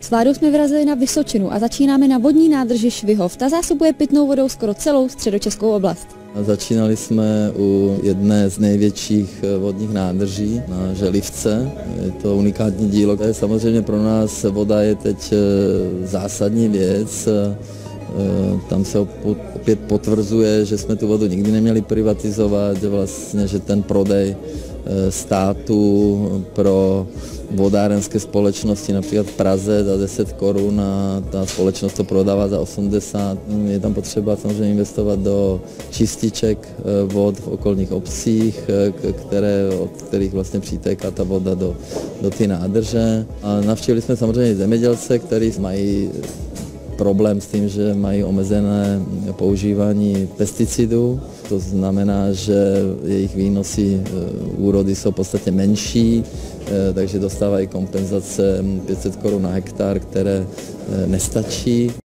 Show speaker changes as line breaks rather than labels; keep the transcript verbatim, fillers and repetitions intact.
S vládou jsme vyrazili na Vysočinu a začínáme na vodní nádrži Švihov. Ta zásobuje pitnou vodou skoro celou středočeskou oblast.
Začínali jsme u jedné z největších vodních nádrží na Želivce. Je to unikátní dílo. Samozřejmě pro nás voda je teď zásadní věc. Tam se opět potvrzuje, že jsme tu vodu nikdy neměli privatizovat, vlastně, že ten prodej státu pro vodárenské společnosti, například v Praze za deset korun a ta společnost to prodává za osmdesát. Je tam potřeba samozřejmě investovat do čističek vod v okolních obcích, které, od kterých vlastně přitéká ta voda do, do ty nádrže. A navštívili jsme samozřejmě zemědělce, kteří mají problém s tím, že mají omezené používání pesticidů. To znamená, že jejich výnosy úrody jsou v podstatě menší, takže dostávají kompenzace pět set korun na hektar, které nestačí.